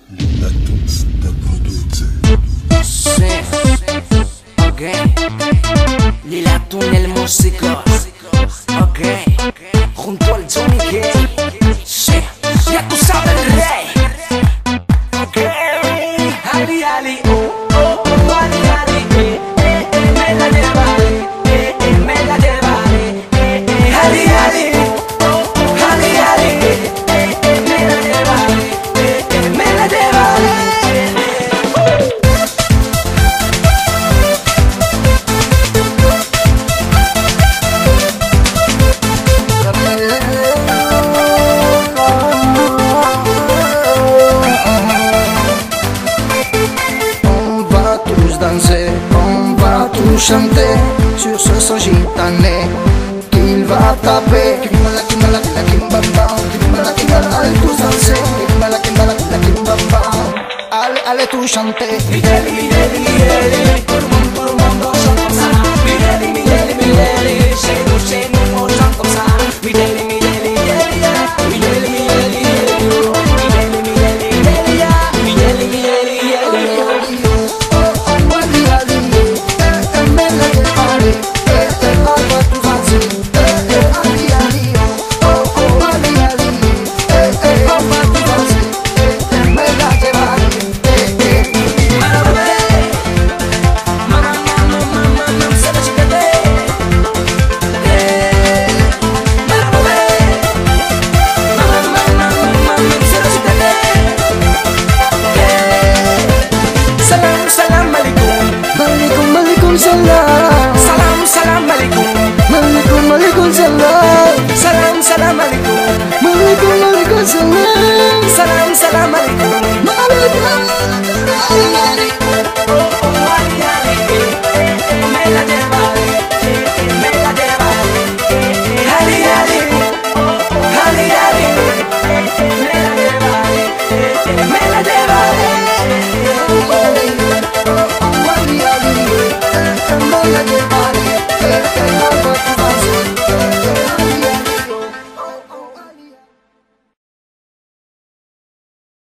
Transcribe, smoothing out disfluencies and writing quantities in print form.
Lila Tunes te produce. Sí, ok. Lila Tunes el músico. Ok. Junto al Johnny K. Sí, ya tú sabes el rey. Ok. Ali, Ali, oh, oh, oh, Ali, Ali, me la llevaré, me la llevaré, Ali, Ali, oh, oh, Ali, Ali, me la llevaré, me la llevaré. On va tout chanter sur ce son gitané qu'il va taper. Kimbala, kimbala, kimbamba, kimbala, kimbala, allez tous danser. Kimbala, kimbala, kimbamba, allez tous chanter. Mideli, mideli, mideli, tout le monde chante comme ça. Mideli, mideli, mideli, chez nous on chante comme ça. Mideli, mideli, mideli, mideli, mideli, mideli, mideli, mideli, mideli, mideli. Salam, salam alaikum. Malikum, malikum, salam. Salam, salam alaikum. Malikum, malikum, salam. Salam, salam alaikum. Malikum, Oh, oh, Ali, Ali, me la llevaré, me la llevaré. Ali, Ali, oh, oh, Ali, Ali, me la llevaré, me la llevaré. me la llevaré,